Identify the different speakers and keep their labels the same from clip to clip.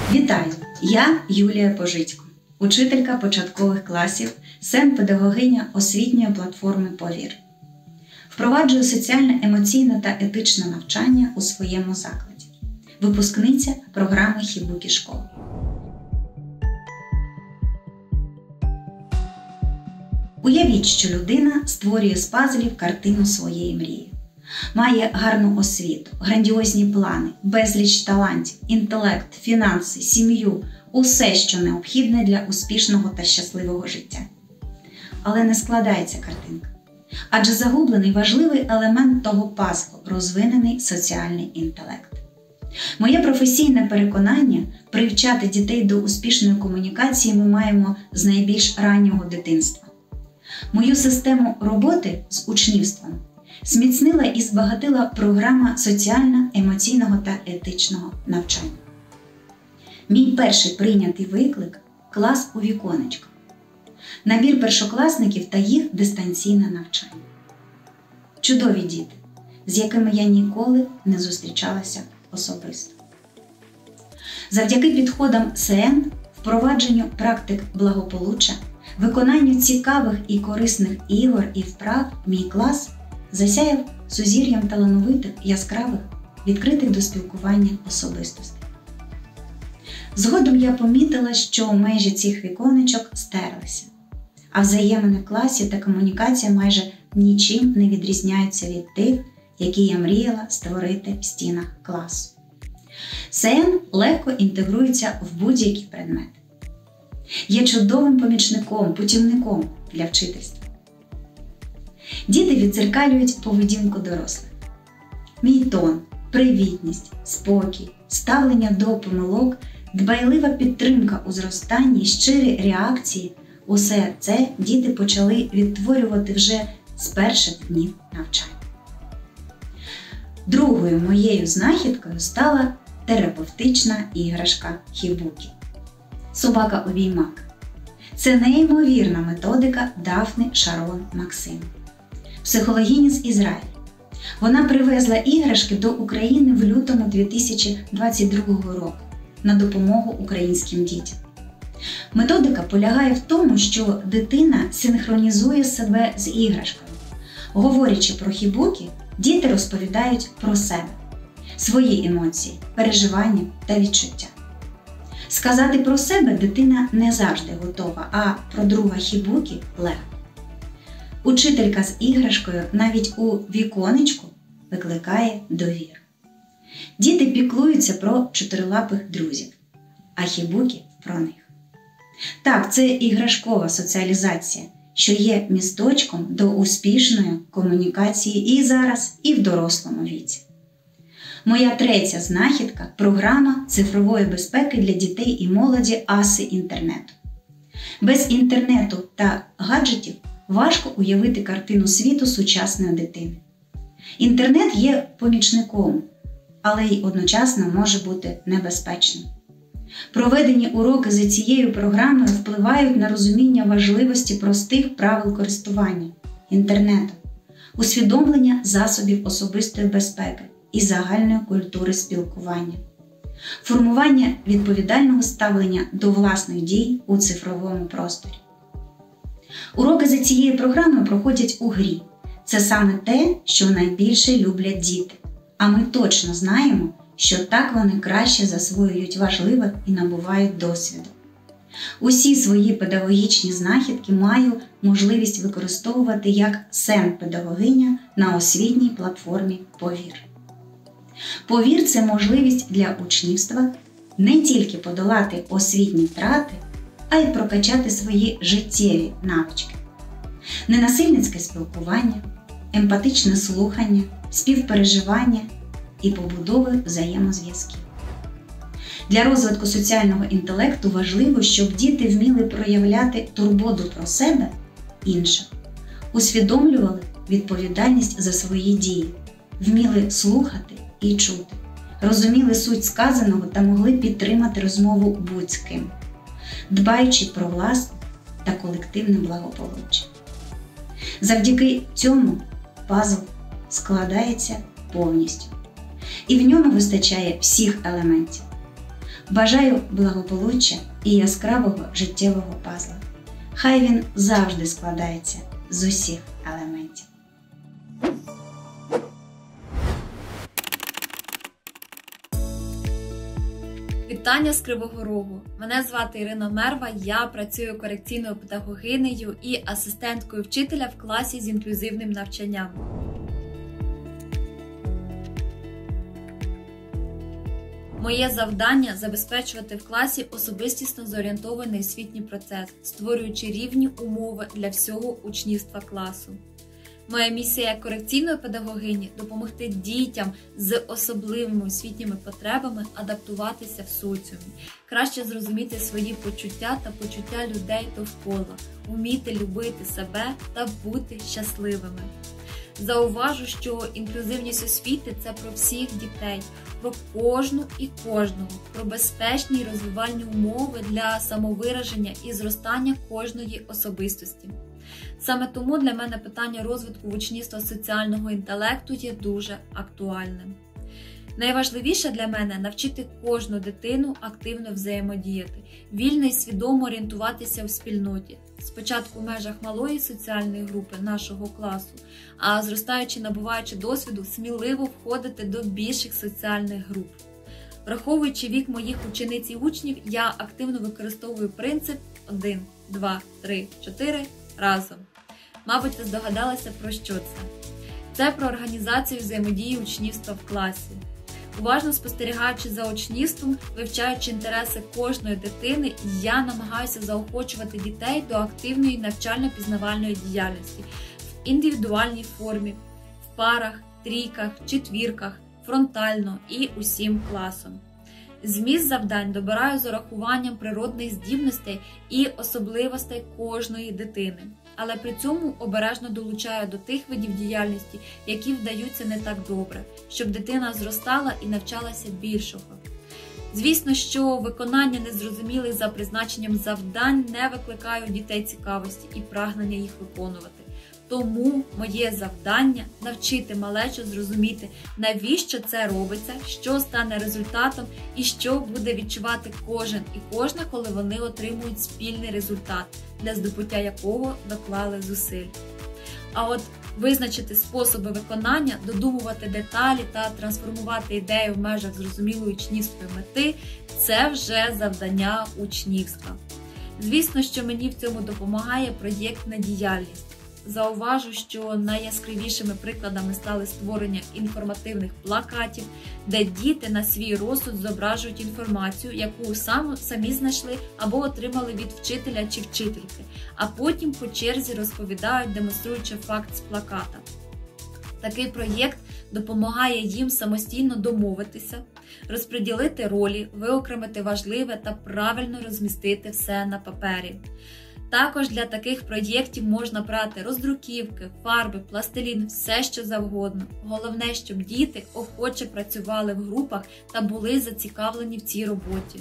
Speaker 1: Вітаю! Я Юлія Пожицько, учителька початкових класів, СЕН-педагогиня освітньої платформи «Повір». Впроваджую соціальне, емоційне та етичне навчання у своєму закладі. Випускниця програми Хібукі школи. Уявіть, що людина створює з пазлів картину своєї мрії. Має гарну освіту, грандіозні плани, безліч талантів, інтелект, фінанси, сім'ю – усе, що необхідне для успішного та щасливого життя. Але не складається картинка. Адже загублений важливий елемент того пазлу – розвинений соціальний інтелект. Моє професійне переконання – привчати дітей до успішної комунікації ми маємо з найбільш раннього дитинства. Мою систему роботи з учнівством зміцнила і збагатила програма соціально-емоційного та етичного навчання. Мій перший прийнятий виклик – клас у віконечко. Набір першокласників та їх дистанційне навчання. Чудові діти, з якими я ніколи не зустрічалася особисто. Завдяки підходам СЕН, впровадженню практик благополуччя, виконанню цікавих і корисних ігор і вправ мій клас засяяв сузір'ям талановитих, яскравих, відкритих до спілкування особистостей. Згодом я помітила, що межі цих віконечок стерлися, а взаємини в класі та комунікація майже нічим не відрізняються від тих, які я мріяла створити в стінах класу. СЕН легко інтегрується в будь-які предмети. Є чудовим помічником, путівником для вчительства. Діти віддзеркалюють поведінку дорослих. Мій тон, привітність, спокій, ставлення до помилок, дбайлива підтримка у зростанні, щирі реакції – усе це діти почали відтворювати вже з перших днів навчання. Другою моєю знахідкою стала терапевтична іграшка Хібукі. Собака-обіймак. Це неймовірна методика Дафни Шарон Максим, психологині з Ізраїлю. Вона привезла іграшки до України в лютому 2022 року на допомогу українським дітям. Методика полягає в тому, що дитина синхронізує себе з іграшкою. Говорячи про Хібукі, діти розповідають про себе, свої емоції, переживання та відчуття. Сказати про себе дитина не завжди готова, а про друга Хібукі легко. Учителька з іграшкою навіть у віконечку викликає довіру. Діти піклуються про чотирилапих друзів, а Хібукі – про них. Так, це іграшкова соціалізація, що є місточком до успішної комунікації і зараз, і в дорослому віці. Моя третя знахідка – програма цифрової безпеки для дітей і молоді «Аси інтернету». Без інтернету та гаджетів важко уявити картину світу сучасної дитини. Інтернет є помічником, але й одночасно може бути небезпечним. Проведені уроки за цією програмою впливають на розуміння важливості простих правил користування інтернетом, усвідомлення засобів особистої безпеки і загальної культури спілкування, формування відповідального ставлення до власних дій у цифровому просторі. Уроки за цією програмою проходять у грі. Це саме те, що найбільше люблять діти. А ми точно знаємо, що так вони краще засвоюють важливе і набувають досвіду. Усі свої педагогічні знахідки маю можливість використовувати як СЕН-педагогиня на освітній платформі «Повір». «Повір» – це можливість для учнівства не тільки подолати освітні втрати, а й прокачати свої життєві навички. Ненасильницьке спілкування, емпатичне слухання, співпереживання і побудови взаємозв'язків. Для розвитку соціального інтелекту важливо, щоб діти вміли проявляти турботу про себе, інших, усвідомлювали відповідальність за свої дії, вміли слухати і чути, розуміли суть сказаного та могли підтримати розмову будь з ким, дбаючи про власне та колективне благополуччя. Завдяки цьому пазл складається повністю. І в ньому вистачає всіх елементів. Бажаю благополуччя і яскравого життєвого пазла. Хай він завжди складається з усіх елементів.
Speaker 2: Вітання з Кривого Рогу! Мене звати Ірина Мерва, я працюю корекційною педагогинею і асистенткою вчителя в класі з інклюзивним навчанням. Моє завдання – забезпечувати в класі особистісно зорієнтований освітній процес, створюючи рівні умови для всього учнівства класу. Моя місія як корекційної педагогині – допомогти дітям з особливими освітніми потребами адаптуватися в соціумі, краще зрозуміти свої почуття та почуття людей довкола, вміти любити себе та бути щасливими. Зауважу, що інклюзивність освіти – це про всіх дітей, про кожну і кожного, про безпечні і розвивальні умови для самовираження і зростання кожної особистості. Саме тому для мене питання розвитку учнівства соціального інтелекту є дуже актуальним. Найважливіше для мене – навчити кожну дитину активно взаємодіяти, вільно і свідомо орієнтуватися в спільноті, спочатку в межах малої соціальної групи нашого класу, а зростаючи, набуваючи досвіду, сміливо входити до більших соціальних груп. Враховуючи вік моїх учениць і учнів, я активно використовую принцип 1, 2, 3, 4 разом. Мабуть, ви здогадалися, про що це. Це про організацію взаємодії учнівства в класі. Уважно спостерігаючи за учнівством, вивчаючи інтереси кожної дитини, я намагаюся заохочувати дітей до активної навчально-пізнавальної діяльності в індивідуальній формі, в парах, трійках, четвірках, фронтально і усім класом. Зміст завдань добираю з урахуванням природних здібностей і особливостей кожної дитини, але при цьому обережно долучаю до тих видів діяльності, які вдаються не так добре, щоб дитина зростала і навчалася більшого. Звісно, що виконання незрозумілих за призначенням завдань не викликає у дітей цікавості і прагнення їх виконувати. Тому моє завдання – навчити малечу зрозуміти, навіщо це робиться, що стане результатом і що буде відчувати кожен і кожна, коли вони отримують спільний результат, для здобуття якого доклали зусиль. А от визначити способи виконання, додумувати деталі та трансформувати ідею в межах зрозумілої учнівської мети – це вже завдання учнівства. Звісно, що мені в цьому допомагає проєктна діяльність. Зауважу, що найяскравішими прикладами стали створення інформативних плакатів, де діти на свій розсуд зображують інформацію, яку самі знайшли або отримали від вчителя чи вчительки, а потім по черзі розповідають, демонструючи факт з плаката. Такий проєкт допомагає їм самостійно домовитися, розподілити ролі, виокремити важливе та правильно розмістити все на папері. Також для таких проєктів можна брати роздруківки, фарби, пластилін, все що завгодно. Головне, щоб діти охоче працювали в групах та були зацікавлені в цій роботі.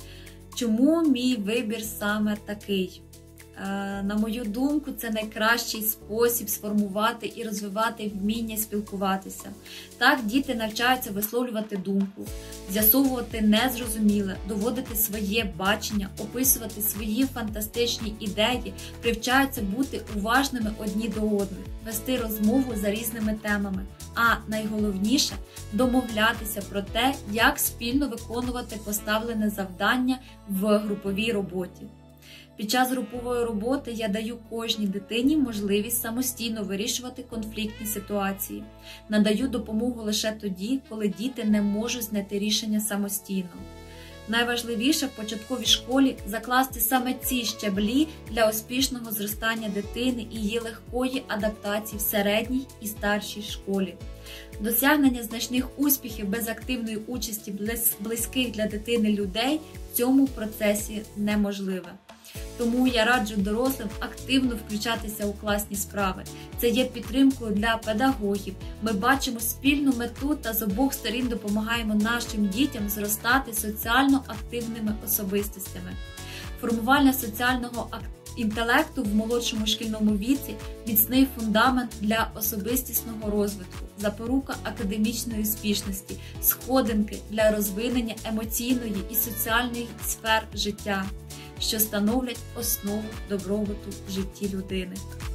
Speaker 2: Чому мій вибір саме такий? На мою думку, це найкращий спосіб сформувати і розвивати вміння спілкуватися. Так діти навчаються висловлювати думку, з'ясовувати незрозуміле, доводити своє бачення, описувати свої фантастичні ідеї, привчаються бути уважними одні до одних, вести розмову за різними темами, а найголовніше – домовлятися про те, як спільно виконувати поставлене завдання в груповій роботі. Під час групової роботи я даю кожній дитині можливість самостійно вирішувати конфліктні ситуації. Надаю допомогу лише тоді, коли діти не можуть знайти рішення самостійно. Найважливіше в початковій школі закласти саме ці щаблі для успішного зростання дитини і її легкої адаптації в середній і старшій школі. Досягнення значних успіхів без активної участі близьких для дитини людей в цьому процесі неможливе. Тому я раджу дорослим активно включатися у класні справи. Це є підтримкою для педагогів. Ми бачимо спільну мету та з обох сторін допомагаємо нашим дітям зростати соціально активними особистостями. Формування соціального інтелекту в молодшому шкільному віці міцний фундамент для особистісного розвитку, запорука академічної успішності, сходинки для розвинення емоційної і соціальної сфер життя, що становлять основу добробуту в житті людини.